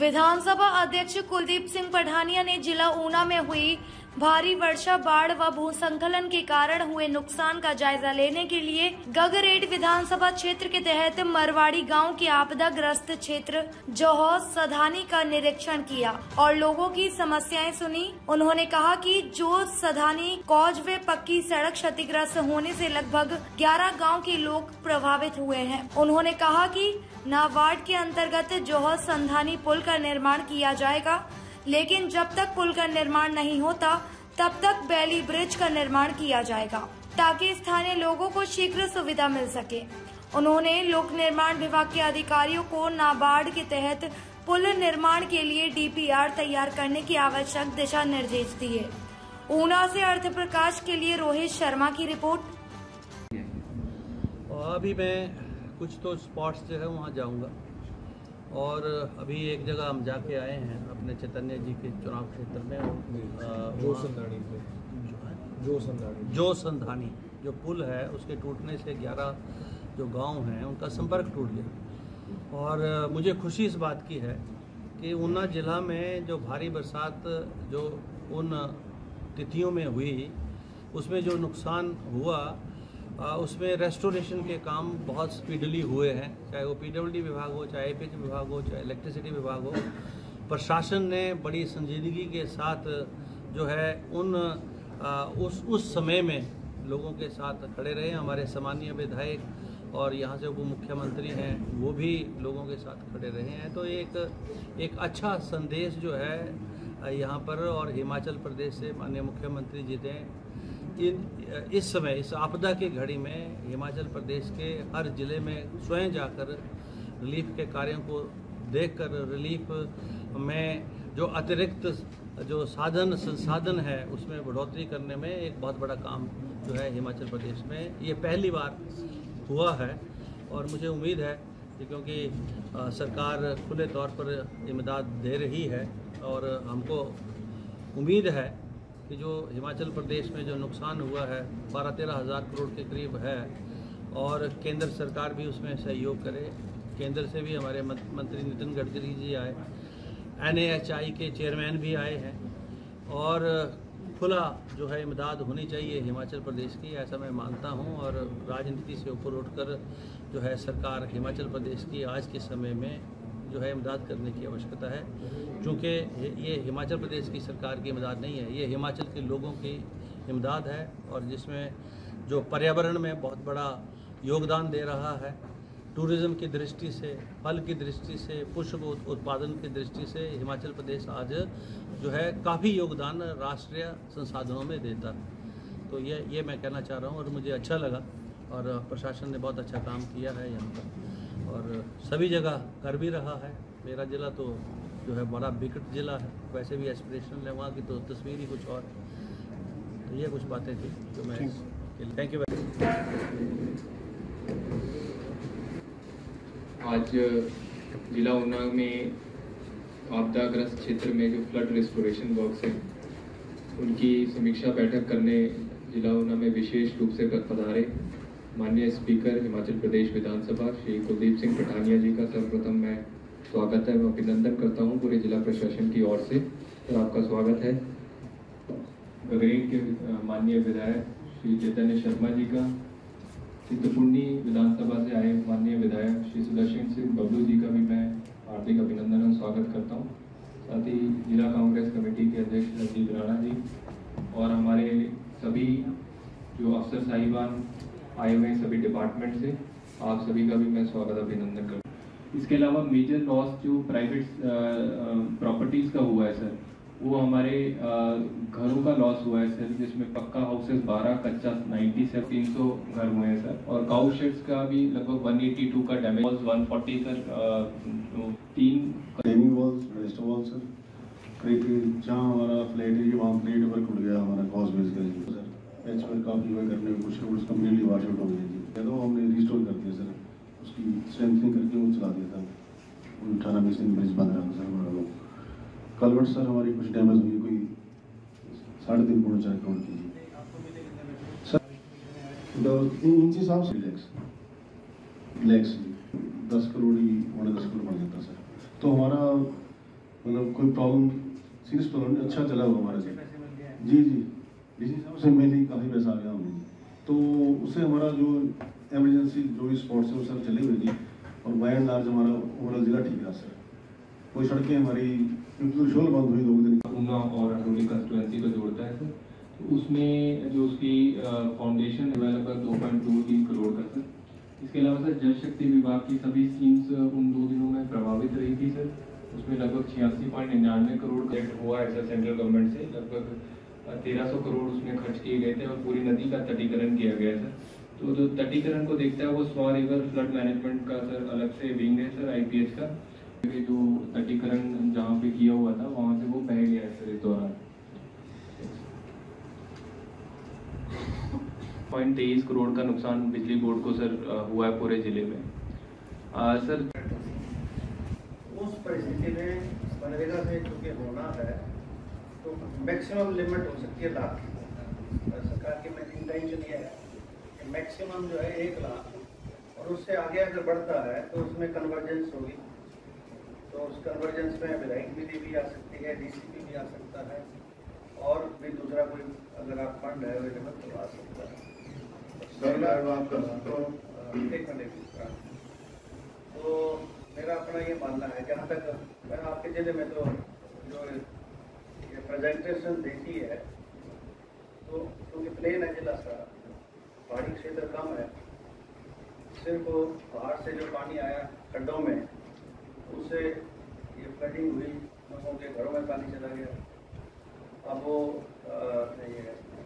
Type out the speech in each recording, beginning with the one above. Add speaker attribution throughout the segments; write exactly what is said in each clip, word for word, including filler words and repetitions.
Speaker 1: विधानसभा अध्यक्ष कुलदीप सिंह पठानिया ने जिला ऊना में हुई भारी वर्षा, बाढ़ व भूस्खलन के कारण हुए नुकसान का जायजा लेने के लिए गगरेट विधानसभा क्षेत्र के तहत मरवाड़ी गांव के आपदा ग्रस्त क्षेत्र जोहर सधानी का निरीक्षण किया और लोगों की समस्याएं सुनी। उन्होंने कहा कि जो सधानी कॉज व पक्की सड़क क्षतिग्रस्त होने से लगभग ग्यारह गाँव के लोग प्रभावित हुए हैं। उन्होंने कहा कि नाबार्ड के अंतर्गत जोहर संधानी पुल का निर्माण किया जाएगा, लेकिन जब तक पुल का निर्माण नहीं होता तब तक बैली ब्रिज का निर्माण किया जाएगा ताकि स्थानीय लोगों को शीघ्र सुविधा मिल सके। उन्होंने लोक निर्माण विभाग के अधिकारियों को नाबार्ड के तहत पुल निर्माण के लिए डी पी आर तैयार करने की आवश्यक दिशा निर्देश दिए। ऊना से अर्थ प्रकाश के लिए रोहित शर्मा की रिपोर्ट।
Speaker 2: अभी मैं कुछ तो स्पॉट्स जो है वहाँ जाऊँगा और अभी एक जगह हम जाके आए हैं अपने चैतन्य जी के चुनाव क्षेत्र में, जो संधानी जो संधानी जो संधानी जो पुल है उसके टूटने से ग्यारह जो गांव हैं उनका संपर्क टूट गया। और मुझे खुशी इस बात की है कि ऊना जिला में जो भारी बरसात जो उन तिथियों में हुई उसमें जो नुकसान हुआ उसमें रेस्टोरेशन के काम बहुत स्पीडली हुए हैं, चाहे वो पी डब्ल्यू डी विभाग हो, चाहे ए पी एच विभाग हो, चाहे इलेक्ट्रिसिटी विभाग हो। प्रशासन ने बड़ी संजीदगी के साथ जो है उन आ, उस उस समय में लोगों के साथ खड़े रहे। हमारे सामान्य विधायक और यहाँ से उप मुख्यमंत्री हैं वो भी लोगों के साथ खड़े रहे हैं। तो एक एक अच्छा संदेश जो है यहाँ पर, और हिमाचल प्रदेश से माननीय मुख्यमंत्री जी ने इन इस समय इस आपदा की घड़ी में हिमाचल प्रदेश के हर जिले में स्वयं जाकर रिलीफ के कार्यों को देखकर रिलीफ में जो अतिरिक्त जो साधन संसाधन है उसमें बढ़ोतरी करने में एक बहुत बड़ा काम जो है हिमाचल प्रदेश में ये पहली बार हुआ है। और मुझे उम्मीद है कि क्योंकि आ, सरकार खुले तौर पर इमदाद दे रही है और हमको उम्मीद है कि जो हिमाचल प्रदेश में जो नुकसान हुआ है बारह तेरह हज़ार करोड़ के करीब है और केंद्र सरकार भी उसमें सहयोग करे। केंद्र से भी हमारे मंत्री नितिन गडकरी जी आए, एन ए एच आई के चेयरमैन भी आए हैं और खुला जो है इमदाद होनी चाहिए हिमाचल प्रदेश की, ऐसा मैं मानता हूं। और राजनीति से ऊपर उठकर जो है सरकार हिमाचल प्रदेश की आज के समय में जो है इमदाद करने की आवश्यकता है, क्योंकि ये हिमाचल प्रदेश की सरकार की इमदाद नहीं है, ये हिमाचल के लोगों की इमदाद है और जिसमें जो पर्यावरण में बहुत बड़ा योगदान दे रहा है, टूरिज़्म की दृष्टि से, फल की दृष्टि से, पुष्प उत्पादन की दृष्टि से हिमाचल प्रदेश आज जो है काफ़ी योगदान राष्ट्रीय संसाधनों में देता है। तो ये ये मैं कहना चाह रहा हूँ और मुझे अच्छा लगा और प्रशासन ने बहुत अच्छा काम किया है यहाँ पर और सभी जगह कर भी रहा है। मेरा ज़िला तो जो है बड़ा विकट ज़िला है, वैसे भी एस्पिरेशनल है, वहाँ की तो तस्वीर ही कुछ और है। तो ये कुछ बातें थी जो मैं थैंक यू वेरी मच।
Speaker 3: आज जिला ऊना में आपदाग्रस्त क्षेत्र में जो फ्लड रिस्टोरेशन वर्क्स हैं उनकी समीक्षा बैठक करने जिला ऊना में विशेष रूप से पधारे माननीय स्पीकर हिमाचल प्रदेश विधानसभा श्री कुलदीप सिंह पठानिया जी का सर्वप्रथम मैं स्वागत है, मैं अभिनंदन करता हूं पूरे जिला प्रशासन की ओर से। तो आपका स्वागत है। गगरेट के माननीय विधायक श्री चैतन्य शर्मा जी का, चित्रकुंडी विधानसभा से आए माननीय विधायक श्री सुदर्शन सिंह बबलू जी का भी मैं हार्दिक अभिनंदन और स्वागत करता हूँ। साथ ही जिला कांग्रेस कमेटी के अध्यक्ष रंजीत राणा जी और हमारे सभी जो अफसर साहिबान आए हुए सभी डिपार्टमेंट से, आप सभी का भी मैं स्वागत अभिनंदन करता हूँ। इसके अलावा मेजर लॉस जो प्राइवेट प्रॉपर्टीज का हुआ है सर, वो हमारे घरों का लॉस हुआ है सर, जिसमें पक्का हाउसेस बारह, कच्चा नब्बे से तीन सौ घर हुए हैं सर, और काउ शेड्स का भी लगभग एक सौ बयासी का डैमेज, एक सौ चालीस सर, तीन
Speaker 4: training walls, rest wall sir, करीब जहाँ हमारा फ्लैट है वहाँ फ्लैट वर्क उड़ गया हमारा कॉज बेस का सर, पैच वर्क काफी हुआ करने में कुछ रोड्स कम्प्लीटली वॉश आउट हो गए जी, तो हमने रिस्टोर कर दिया सर, उसकी स्ट्रेंथनिंग करके वो चला दिया था, अठारह में से ब्रिज बंद रहा था सर हमारा लोग। कलवर्ट सर हमारी कुछ डैमेज हुई, कोई साढ़े तीन पौने चार करोड़ की सर, इंच हिसाब से लैक्स लैक्स दस करोड़ ही पौने दस करोड़ बन जाता सर। तो हमारा मतलब कोई प्रॉब्लम सीरियस प्रॉब्लम नहीं, अच्छा चला हुआ हमारे से। जी जी डीसी साहब से मिली, काफ़ी पैसा आ गया हमें, तो उससे हमारा जो एमरजेंसी जो भी स्पॉट्स है वो सर चले हुए जी, और बाय एंड लार्ज हमारा ओवरऑल जिला ठीक रहा सर। कोई सड़कें हमारी शोल बंद हुई दो दिन,
Speaker 3: ऊना और हरोली कंस्टिट्यूएंसी को जोड़ता है सर, तो उसमें जो उसकी फाउंडेशन डेवलप है दो पॉइंट दो तीन करोड़ का सर। इसके अलावा सर जल शक्ति विभाग की सभी स्कीम्स उन दो दिनों में प्रभावित रही थी सर, उसमें लगभग छियासी पॉइंट निन्यानवे करोड़ कलेक्ट हुआ है सर सेंट्रल गवर्नमेंट से, लगभग तेरह सौ करोड़ उसमें खर्च किए गए थे और पूरी नदी का तटीकरण किया गया सर। तो जो तटीकरण को देखता है वो स्वां रिवर फ्लड मैनेजमेंट का सर अलग से विंग है सर आईपीएच का, जो तटीकरण जहाँ पे किया हुआ था वहाँ से वो बह गया है सर इस दौरान। पॉइंट तेईस करोड़ का नुकसान बिजली बोर्ड को सर हुआ है पूरे जिले में। आ, सर
Speaker 5: उस परिस्थिति में मनरेगा से चूँकि होना है तो मैक्सिमम लिमिट हो सकती है लाख की। सरकार की में इंटेंशन ये है कि मैक्सिमम जो है एक लाख, और उससे आगे अगर बढ़ता है तो उसमें कन्वर्जेंस होगी, तो उस कन्वर्जेंस में विधायक निधि भी आ सकती है, डीसीपी भी आ सकता है, और भी दूसरा कोई अगर आप फंड है अवेलेबल तो आ सकता है। तो मेरा अपना ये मानना है, जहाँ तक मैंने आपके जिले में तो जो ये प्रेजेंटेशन देखी है, तो क्योंकि प्लेन है जिला सा, पहाड़ी क्षेत्र कम है, सिर्फ बाहर से जो पानी आया खड्डों में उससे ये फ्लडिंग हुई, लोगों के घरों में पानी चला गया। अब वो ये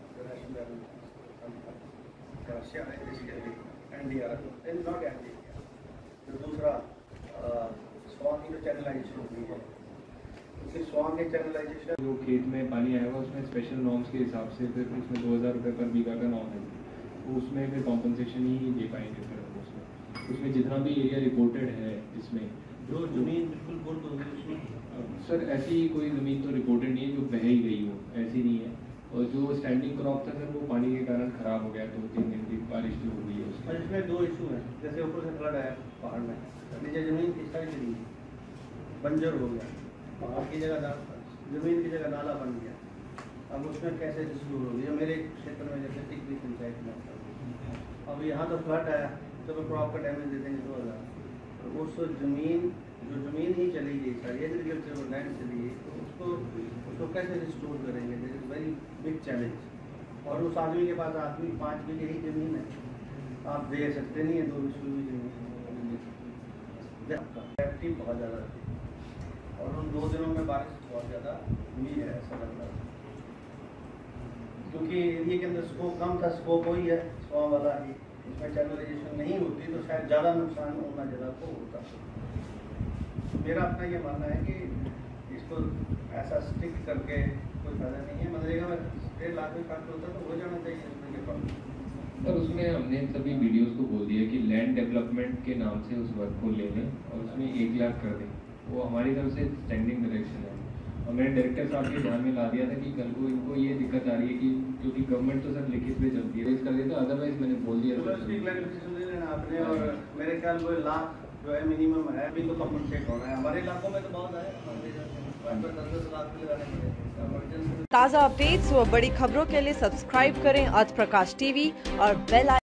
Speaker 5: समस्या है जिसके लिए N D R not N D R जो दूसरा स्वां की जो चैनलाइजेशन हुई है, क्योंकि स्वां के चैनलाइजेशन
Speaker 3: जो खेत में पानी आएगा उसमें स्पेशल नॉर्म्स के हिसाब से फिर उसमें दो हज़ार रुपये पर बीघा का नॉर्म है, तो उसमें फिर कॉम्पनसेशन ही दे पाएंगे फिर उसमें उसमें जितना भी एरिया रिपोर्टेड है इसमें
Speaker 2: जो जमीन बिल्कुल बोल दो उसमें
Speaker 3: सर ऐसी कोई ज़मीन तो रिपोर्टेड नहीं है जो बह ही गई हो, ऐसी नहीं है। और जो स्टैंडिंग क्रॉप था सर वो पानी के कारण खराब हो गया, दो तीन दिन की बारिश जो हो गई है उसमें।
Speaker 2: और इसमें दो इशू हैं, जैसे ऊपर से फ्लड आया पहाड़ में, नीचे जमीन की सारी चली बंजर हो गया, पहाड़ की जगह जमीन की जगह नाला बन गया। अब उसमें कैसे डिस्ट्रीब्यूट होगी, मेरे क्षेत्र में जैसे टिकरी पंचायत में अब यहाँ तो फ्लड आया तो मैं क्रॉप का डैमेज दे देंगे दो हज़ार, तो उस जमीन जो जमीन ही चली गई सारी एग्रीकल्चर लैंड चली गई, तो उसको उसको कैसे रिस्टोर करेंगे, this is very big challenge. और उस आदमी के पास आदमी पाँच बीघे ही जमीन है, आप दे सकते नहीं है दो बीघे भी जमीन, बहुत ज़्यादा थी और उन दो दिनों में बारिश बहुत ज़्यादा हुई है ऐसा लग रहा है, क्योंकि एरिया के अंदर स्कोप कम था, स्कोप वही है स्वां वाला ही, इसमें चैनलाइजेशन नहीं होती तो शायद ज़्यादा नुकसान ऊना जिला को होता। मेरा अपना ये मानना है कि इसको ऐसा स्टिक करके कोई फायदा नहीं है, मनरेगा में डेढ़ लाख भी खर्च होता तो हो जाना चाहिए इसमें के पास।
Speaker 3: और उसमें हमने सभी वीडियोस को बोल दिया कि लैंड डेवलपमेंट के नाम से उस वर्क को ले लें और उसमें एक लाख कर दें, वो हमारी तरफ से स्टैंडिंग डायरेक्शन है। और मैंने डायरेक्टर साहब के ध्यान में ला दिया था कि कल को इनको ये दिक्कत आ रही है कि क्योंकि गवर्नमेंट तो सर लिखित में चलती है, इसका देता, अदरवाइज मैंने बोल दिया
Speaker 5: था आपने। और मेरे ख्याल में लाख जो है मिनिमम है, अभी तो कम्पनसेट होना है, हमारे इलाकों में तो बहुत है, दस दस लाख भी लगाने पड़ेंगे।
Speaker 6: ताज़ा अपडेट्स व बड़ी खबरों के लिए सब्सक्राइब करें आज प्रकाश टीवी और बेल